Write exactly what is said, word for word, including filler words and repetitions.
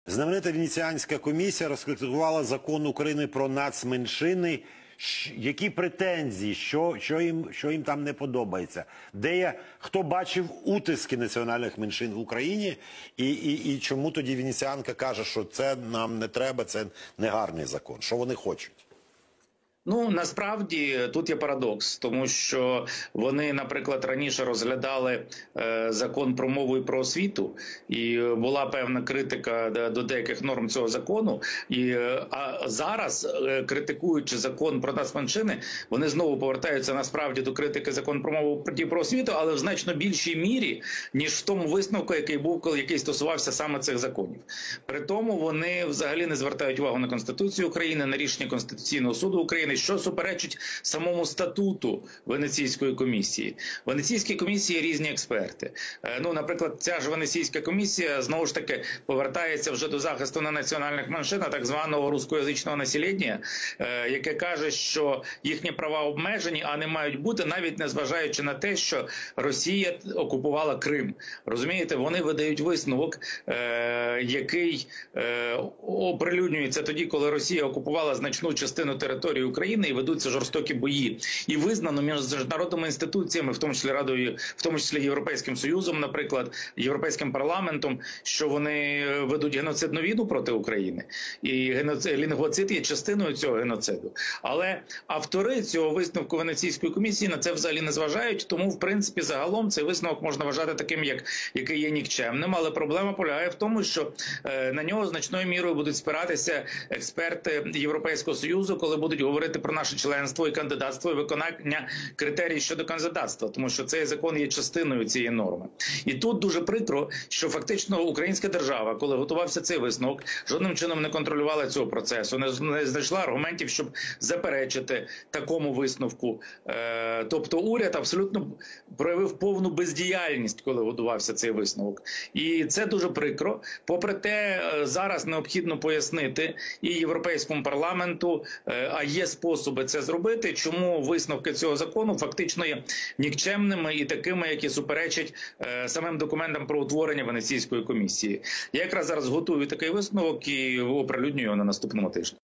Знаменита Венеціанська комісія розкритикувала закон України про нацменшини. Які претензії, що, що, їм, що їм там не подобається? Де є, хто бачив утиски національних меншин в Україні? І, і, і чому тоді Венеціанка каже, що це нам не треба, це не гарний закон? Що вони хочуть? Ну, насправді, тут є парадокс, тому що вони, наприклад, раніше розглядали е, закон про мову і про освіту, і була певна критика до деяких норм цього закону, і, е, а зараз, е, критикуючи закон про нацменшини, вони знову повертаються насправді до критики закону про мову і про освіту, але в значно більшій мірі, ніж в тому висновку, який був, коли який стосувався саме цих законів. При тому вони взагалі не звертають увагу на Конституцію України, на рішення Конституційного суду України, що суперечить самому статуту Венеційської комісії. В Венеційській комісії є різні експерти. Ну, наприклад, ця ж Венеційська комісія знову ж таки повертається вже до захисту на національних меншин, так званого рускоязичного населення, яке каже, що їхні права обмежені, а не мають бути, навіть незважаючи на те, що Росія окупувала Крим. Розумієте, вони видають висновок, який оприлюднюється тоді, коли Росія окупувала значну частину території України і ведуться жорстокі бої. І визнано міжнародними інституціями, в тому числі Радою, в тому числі Європейським Союзом, наприклад, Європейським парламентом, що вони ведуть геноцидну війну проти України. І геноцид, лінгвоцид є частиною цього геноциду. Але автори цього висновку Венеційської комісії на це взагалі не зважають, тому, в принципі, загалом цей висновок можна вважати таким, як, який є нікчемним. Але проблема полягає в тому, що е, на нього значною мірою будуть спиратися експерти Європейського Союзу, коли будуть говорити про наше членство і кандидатство, і виконання критерій щодо кандидатства, тому що цей закон є частиною цієї норми. І тут дуже прикро, що фактично українська держава, коли готувався цей висновок, жодним чином не контролювала цього процесу, не знайшла аргументів, щоб заперечити такому висновку. Е, тобто уряд абсолютно проявив повну бездіяльність, коли готувався цей висновок. І це дуже прикро. Попри те, зараз необхідно пояснити і Європейському парламенту, а є способи це зробити, чому висновки цього закону фактично є нікчемними і такими, які суперечать е, самим документам про утворення Венеційської комісії. Я якраз зараз готую такий висновок і оприлюднюю його на наступному тижні.